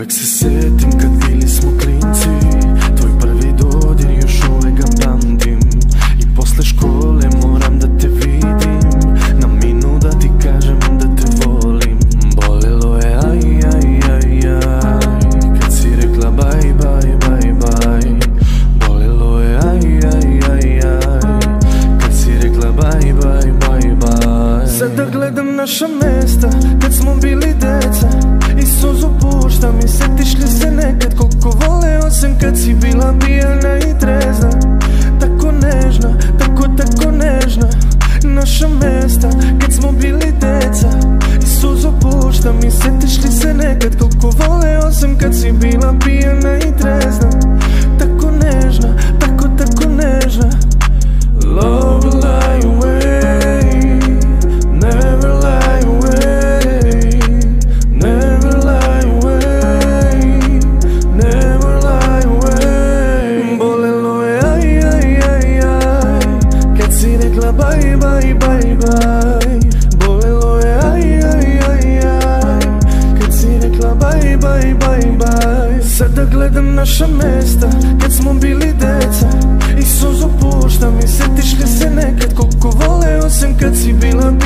Uvek se setim kad bili smo klinci, tvoj prvi dodir još uvek ga pamtim. I posle škole moram da te vidim, na minut da ti kažem da te volim. Bolelo je aj, aj, aj, aj, kad si rekla bye, bye, bye, bye. Bolelo je aj, aj, aj, aj, kad si rekla bye, bye, bye, bye. Sada gledam naša mesta kad smo bili deca i suzu puštam i setiš li se nekad koliko voleo sam kad si bila pijana i trezna. Tako nežna, tako nežna. Naša mesta kad smo bili deca i suzu puštam i setiš li se nekad koliko voleo sam kad si bila pijana i trezna. Tako nežna, tako nežna. Love will lie away, never lie away, never lie away, never lie away. Bolelo je aj, aj, aj, aj, kad si rekla bye, bye, bye, bye. Bolelo je aj, aj, aj, aj, kad si rekla bye, bye, bye, bye. Sada gledam naša mesta kad smo bili deca i suzu puštam i setiš li se nekad koliko voleo sam kad si bila